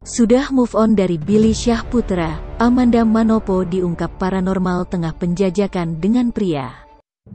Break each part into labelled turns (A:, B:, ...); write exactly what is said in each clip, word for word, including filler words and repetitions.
A: Sudah move on dari Billy Syahputra, Amanda Manopo diungkap paranormal tengah penjajakan dengan pria.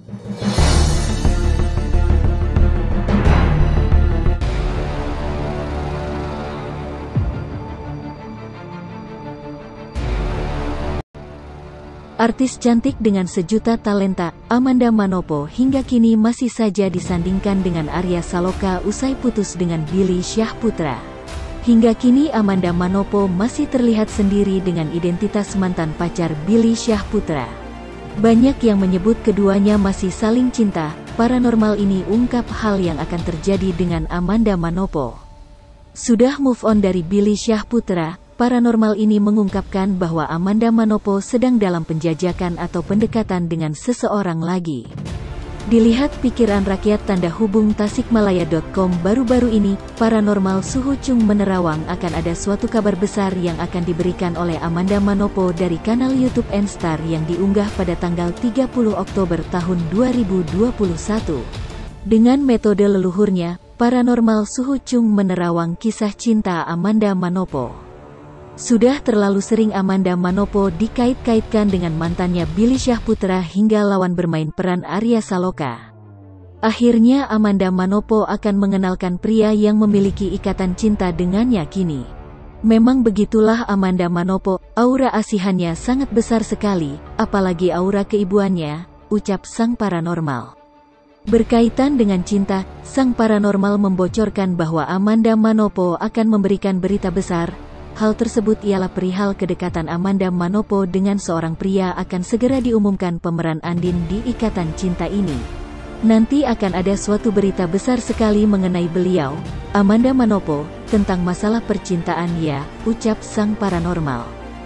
A: Artis cantik dengan sejuta talenta, Amanda Manopo hingga kini masih saja disandingkan dengan Arya Saloka usai putus dengan Billy Syahputra. Hingga kini Amanda Manopo masih terlihat sendiri dengan identitas mantan pacar Billy Syahputra. Banyak yang menyebut keduanya masih saling cinta. Paranormal ini ungkap hal yang akan terjadi dengan Amanda Manopo. Sudah move on dari Billy Syahputra, paranormal ini mengungkapkan bahwa Amanda Manopo sedang dalam penjajakan atau pendekatan dengan seseorang lagi. Dilihat pikiran rakyat tanda hubung tasikmalaya titik com baru-baru ini, paranormal Suhu Chung menerawang akan ada suatu kabar besar yang akan diberikan oleh Amanda Manopo dari kanal YouTube Enstar yang diunggah pada tanggal tiga puluh Oktober tahun dua ribu dua puluh satu. Dengan metode leluhurnya, paranormal Suhu Chung menerawang kisah cinta Amanda Manopo. Sudah terlalu sering Amanda Manopo dikait-kaitkan dengan mantannya Billy Syahputra hingga lawan bermain peran Arya Saloka. Akhirnya Amanda Manopo akan mengenalkan pria yang memiliki ikatan cinta dengannya kini. Memang begitulah Amanda Manopo, aura asihannya sangat besar sekali, apalagi aura keibuannya, ucap sang paranormal. Berkaitan dengan cinta, sang paranormal membocorkan bahwa Amanda Manopo akan memberikan berita besar. Hal tersebut ialah perihal kedekatan Amanda Manopo dengan seorang pria akan segera diumumkan pemeran andin di ikatan cinta ini. Nanti akan ada suatu berita besar sekali mengenai beliau, Amanda Manopo, tentang masalah percintaan ya, ucap sang paranormal.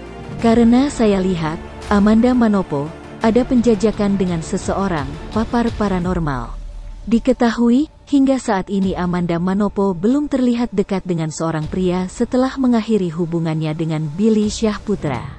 A: Karena saya lihat, Amanda Manopo, ada penjajakan dengan seseorang, papar paranormal. Diketahui, hingga saat ini Amanda Manopo belum terlihat dekat dengan seorang pria setelah mengakhiri hubungannya dengan Billy Syahputra.